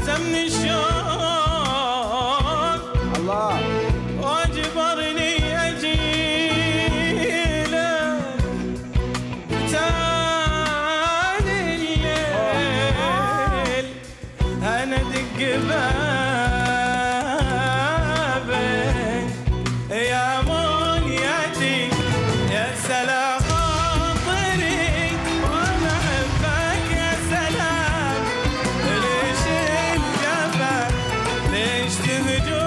هزمني الشوق الله واجبرني اجيلك تاني الليل انا دق بابك يا منيتي يا سلام خاطري وانا احبك يا سلام ليش الجفا ليش تهجر